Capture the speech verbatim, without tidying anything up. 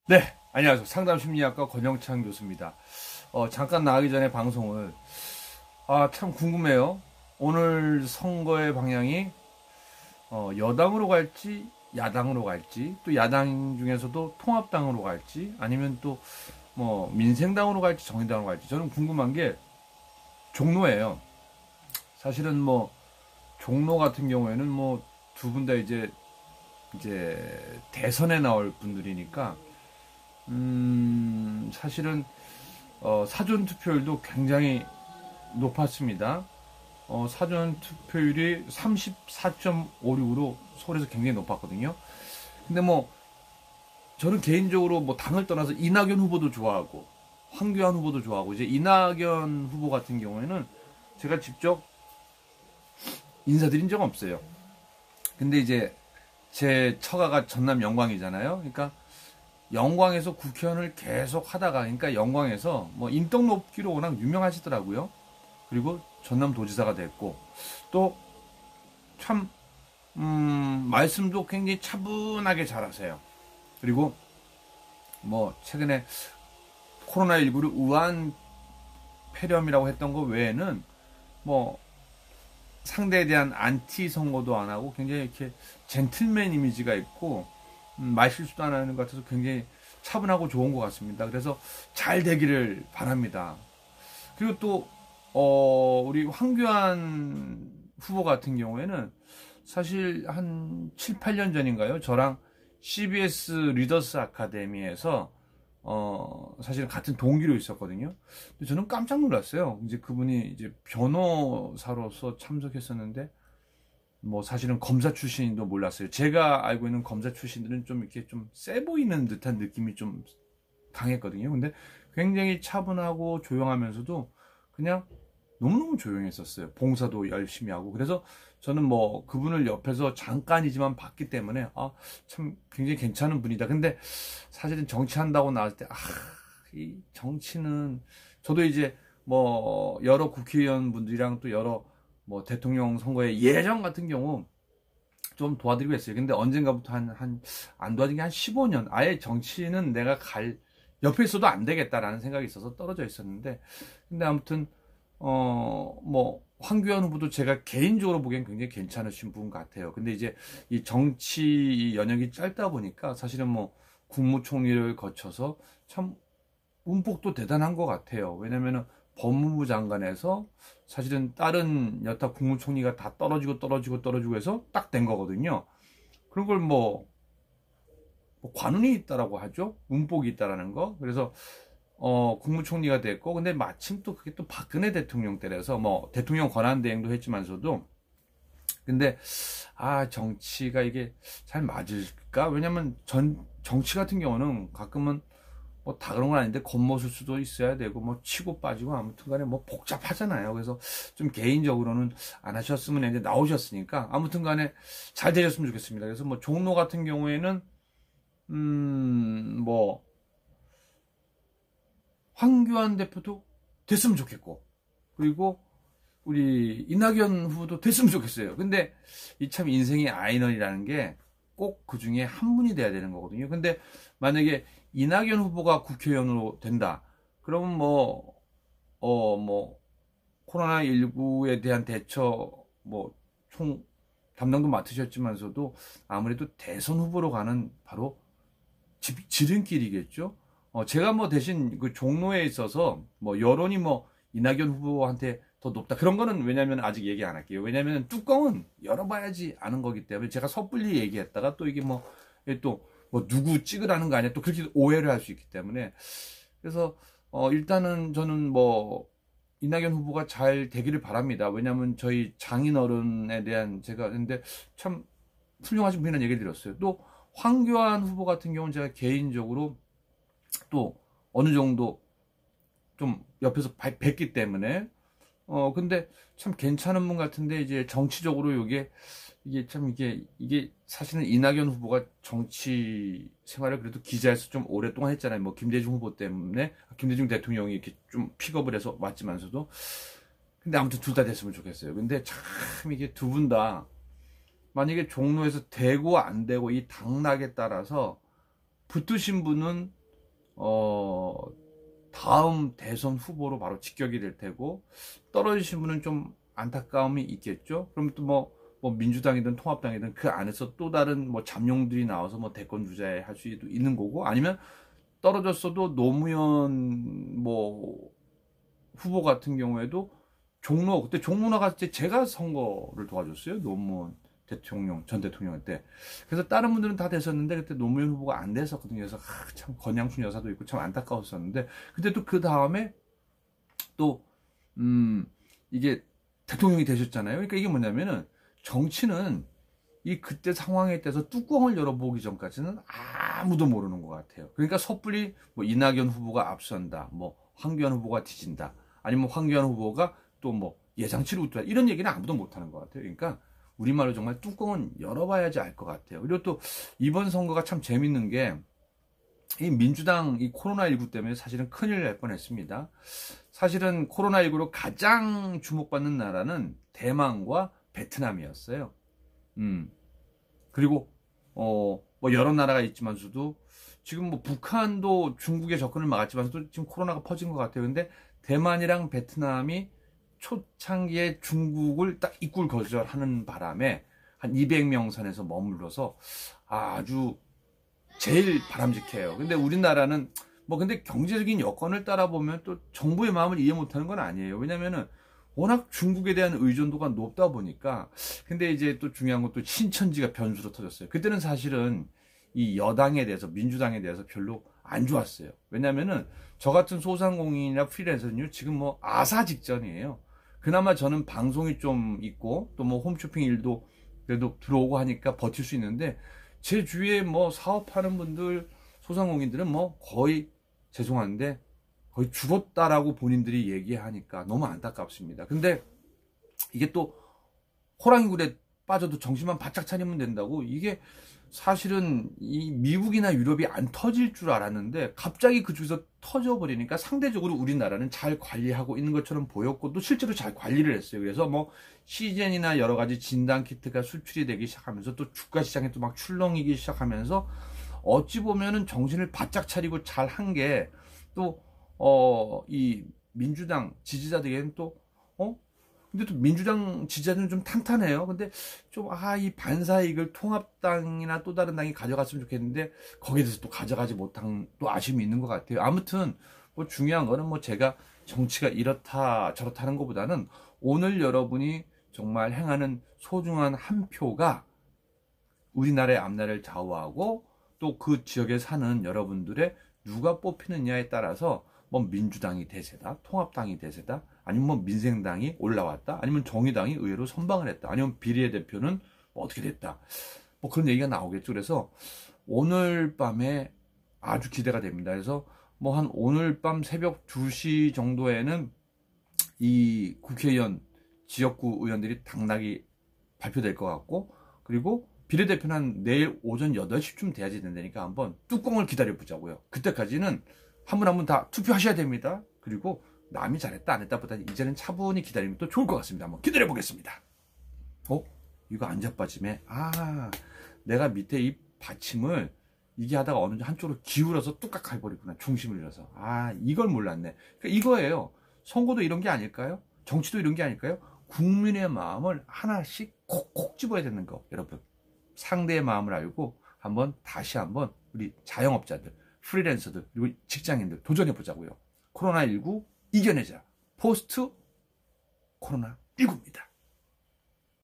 네, 안녕하세요. 상담심리학과 권영찬 교수입니다. 어, 잠깐 나가기 전에 방송을 아, 참 궁금해요. 오늘 선거의 방향이 어, 여당으로 갈지 야당으로 갈지, 또 야당 중에서도 통합당으로 갈지, 아니면 또 뭐 민생당으로 갈지 정의당으로 갈지, 저는 궁금한 게 종로예요. 사실은 뭐 종로 같은 경우에는 뭐 두 분 다 이제 이제 대선에 나올 분들이니까 음 사실은 어, 사전 투표율도 굉장히 높았습니다. 어, 사전 투표율이 삼십사 점 오육으로 서울에서 굉장히 높았거든요. 근데 뭐 저는 개인적으로 뭐 당을 떠나서 이낙연 후보도 좋아하고 황교안 후보도 좋아하고, 이제 이낙연 후보 같은 경우에는 제가 직접 인사드린 적 없어요. 근데 이제 제 처가가 전남 영광이잖아요. 그러니까 영광에서 국회의원을 계속 하다가, 그러니까 영광에서 뭐 인덕 높기로 워낙 유명하시더라고요. 그리고 전남도지사가 됐고, 또 참 음, 말씀도 굉장히 차분하게 잘하세요. 그리고 뭐 최근에 코로나십구를 우한 폐렴이라고 했던 거 외에는 뭐 상대에 대한 안티 선거도 안 하고 굉장히 이렇게 젠틀맨 이미지가 있고, 음, 말실수도 안 하는 것 같아서 굉장히 차분하고 좋은 것 같습니다. 그래서 잘 되기를 바랍니다. 그리고 또 어, 우리 황교안 후보 같은 경우에는 사실 한 칠, 팔 년 전인가요? 저랑 씨비에스 리더스 아카데미에서 어, 사실 같은 동기로 있었거든요. 근데 저는 깜짝 놀랐어요. 이제 그분이 이제 변호사로서 참석했었는데, 뭐 사실은 검사 출신도 몰랐어요. 제가 알고 있는 검사 출신들은 좀 이렇게 좀 세 보이는 듯한 느낌이 좀 강했거든요. 근데 굉장히 차분하고 조용하면서도 그냥 너무너무 조용했었어요. 봉사도 열심히 하고. 그래서 저는 뭐 그분을 옆에서 잠깐이지만 봤기 때문에 아, 참 굉장히 괜찮은 분이다. 근데 사실은 정치한다고 나왔을 때 아, 이 정치는, 저도 이제 뭐 여러 국회의원 분들이랑 또 여러 뭐 대통령 선거의 예전 같은 경우 좀 도와드리고 했어요. 근데 언젠가부터 한, 한, 안 도와진 게 한 십오 년, 아예 정치는 내가 갈, 옆에 있어도 안 되겠다라는 생각이 있어서 떨어져 있었는데, 근데 아무튼, 어, 뭐, 황교안 후보도 제가 개인적으로 보기엔 굉장히 괜찮으신 분 같아요. 근데 이제 이 정치 연역이 짧다 보니까 사실은 뭐, 국무총리를 거쳐서 참, 운폭도 대단한 것 같아요. 왜냐면은, 법무부 장관에서 사실은 다른 여타 국무총리가 다 떨어지고 떨어지고 떨어지고 해서 딱 된 거거든요. 그런 걸 뭐, 뭐 관운이 있다라고 하죠. 운복이 있다라는 거. 그래서 어, 국무총리가 됐고, 근데 마침 또 그게 또 박근혜 대통령 때라서 뭐 대통령 권한 대행도 했지만서도, 근데 아, 정치가 이게 잘 맞을까? 왜냐면 전 정치 같은 경우는 가끔은 뭐 다 그런 건 아닌데 겉모술 수도 있어야 되고, 뭐 치고 빠지고, 아무튼간에 뭐 복잡하잖아요. 그래서 좀 개인적으로는 안 하셨으면 했는데 나오셨으니까 아무튼간에 잘 되셨으면 좋겠습니다. 그래서 뭐 종로 같은 경우에는 음뭐 황교안 대표도 됐으면 좋겠고, 그리고 우리 이낙연 후보도 됐으면 좋겠어요. 근데 이 참 인생의 아이러니라는 게 꼭 그 중에 한 분이 돼야 되는 거거든요. 근데 만약에 이낙연 후보가 국회의원으로 된다, 그러면 뭐, 어, 뭐, 코로나십구에 대한 대처, 뭐, 총 담당도 맡으셨지만서도 아무래도 대선 후보로 가는 바로 지, 지름길이겠죠? 어, 제가 뭐 대신 그 종로에 있어서 뭐 여론이 뭐 이낙연 후보한테 더 높다, 그런 거는 왜냐면 아직 얘기 안 할게요. 왜냐면 뚜껑은 열어봐야지 아는 거기 때문에, 제가 섣불리 얘기했다가 또 이게 뭐 또 뭐 누구 찍으라는 거 아니야, 또 그렇게 오해를 할 수 있기 때문에. 그래서 어 일단은 저는 뭐 이낙연 후보가 잘 되기를 바랍니다. 왜냐면 저희 장인어른에 대한, 제가 근데 참 훌륭하신 분이라는 얘기를 들었어요. 또 황교안 후보 같은 경우는 제가 개인적으로 또 어느 정도 좀 옆에서 뵀기 때문에 어 근데 참 괜찮은 분 같은데, 이제 정치적으로 이게 이게 참 이게 이게 사실은 이낙연 후보가 정치 생활을 그래도 기자에서 좀 오랫동안 했잖아요. 뭐 김대중 후보 때문에, 김대중 대통령이 이렇게 좀 픽업을 해서 왔지만서도. 근데 아무튼 둘 다 됐으면 좋겠어요. 근데 참 이게 두 분 다 만약에 종로에서 되고 안 되고 이 당락에 따라서 붙으신 분은 어, 다음 대선 후보로 바로 직격이 될 테고, 떨어지신 분은 좀 안타까움이 있겠죠. 그럼 또 뭐, 뭐 민주당이든 통합당이든 그 안에서 또 다른 뭐 잠룡들이 나와서 뭐 대권 주자에 할 수도 있는 거고, 아니면 떨어졌어도 노무현 뭐 후보 같은 경우에도 종로, 그때 종로 나갔을 때 제가 선거를 도와줬어요. 노무현 대통령, 전 대통령 때. 그래서 다른 분들은 다 됐었는데 그때 노무현 후보가 안 됐었거든요. 그래서 아, 참 권양순 여사도 있고 참 안타까웠었는데, 근데 또 그 다음에 또 음, 이게 대통령이 되셨잖아요. 그러니까 이게 뭐냐면은 정치는 이 그때 상황에 따라서 뚜껑을 열어보기 전까지는 아무도 모르는 것 같아요. 그러니까 섣불리 뭐 이낙연 후보가 앞선다, 뭐 황교안 후보가 뒤진다, 아니면 황교안 후보가 또 뭐 예상치를 웃다, 이런 얘기는 아무도 못하는 것 같아요. 그러니까 우리말로 정말 뚜껑은 열어봐야지 알 것 같아요. 그리고 또 이번 선거가 참 재밌는 게, 이 민주당 이 코로나십구 때문에 사실은 큰일 날 뻔했습니다. 사실은 코로나십구로 가장 주목받는 나라는 대만과 베트남이었어요. 음. 그리고 어 뭐 여러 나라가 있지만서도 지금 뭐 북한도 중국의 접근을 막았지만서도 지금 코로나가 퍼진 것 같아요. 근데 대만이랑 베트남이 초창기에 중국을 딱 입구를 거절하는 바람에 한 이백 명 선에서 머물러서 아주 제일 바람직해요. 근데 우리나라는 뭐 근데 경제적인 여건을 따라 보면 또 정부의 마음을 이해 못하는 건 아니에요. 왜냐면은 워낙 중국에 대한 의존도가 높다 보니까. 근데 이제 또 중요한 것도 신천지가 변수로 터졌어요. 그때는 사실은 이 여당에 대해서, 민주당에 대해서 별로 안 좋았어요. 왜냐면은 저 같은 소상공인이나 프리랜서는요, 지금 뭐 아사 직전이에요. 그나마 저는 방송이 좀 있고 또 뭐 홈쇼핑 일도 그래도 들어오고 하니까 버틸 수 있는데, 제 주위에 뭐 사업하는 분들, 소상공인들은 뭐 거의, 죄송한데 거의 죽었다라고 본인들이 얘기하니까 너무 안타깝습니다. 근데 이게 또 호랑이 굴에 빠져도 정신만 바짝 차리면 된다고, 이게 사실은 이 미국이나 유럽이 안 터질 줄 알았는데 갑자기 그쪽에서 터져버리니까 상대적으로 우리나라는 잘 관리하고 있는 것처럼 보였고, 또 실제로 잘 관리를 했어요. 그래서 뭐 시즌이나 여러 가지 진단 키트가 수출이 되기 시작하면서, 또 주가 시장에 또 막 출렁이기 시작하면서, 어찌 보면은 정신을 바짝 차리고 잘 한 게, 또 어, 이 민주당 지지자들에게는 또, 어? 근데 또 민주당 지지자들은 좀 탄탄해요. 근데 좀, 아, 이 반사이익을 통합당이나 또 다른 당이 가져갔으면 좋겠는데, 거기에 대해서 또 가져가지 못한 또 아쉬움이 있는 것 같아요. 아무튼, 뭐 중요한 거는 뭐 제가 정치가 이렇다 저렇다 하는 것보다는, 오늘 여러분이 정말 행하는 소중한 한 표가 우리나라의 앞날을 좌우하고, 또 그 지역에 사는 여러분들의 누가 뽑히느냐에 따라서 뭐 민주당이 대세다, 통합당이 대세다, 아니면 뭐 민생당이 올라왔다, 아니면 정의당이 의외로 선방을 했다, 아니면 비례대표는 뭐 어떻게 됐다, 뭐 그런 얘기가 나오겠죠. 그래서 오늘 밤에 아주 기대가 됩니다. 그래서 뭐 한 오늘 밤 새벽 두 시 정도에는 이 국회의원, 지역구 의원들이 당락이 발표될 것 같고, 그리고 비례대표는 한 내일 오전 여덟 시쯤 돼야지 된다니까 한번 뚜껑을 기다려 보자고요. 그때까지는 한 분 한 분 다 투표하셔야 됩니다. 그리고 남이 잘했다 안 했다 보다 이제는 차분히 기다리면 또 좋을 것 같습니다. 한번 기다려 보겠습니다. 어? 이거 안 자빠지네. 아, 내가 밑에 이 받침을 이게 하다가 어느 한쪽으로 기울어서 뚝딱 해버리구나. 중심을 잃어서. 아, 이걸 몰랐네. 그러니까 이거예요. 선거도 이런 게 아닐까요? 정치도 이런 게 아닐까요? 국민의 마음을 하나씩 콕콕 집어야 되는 거. 여러분, 상대의 마음을 알고 한번 다시 한번 우리 자영업자들, 프리랜서들, 그리고 직장인들 도전해 보자고요. 코로나십구 이겨내자. 포스트 코로나십구입니다.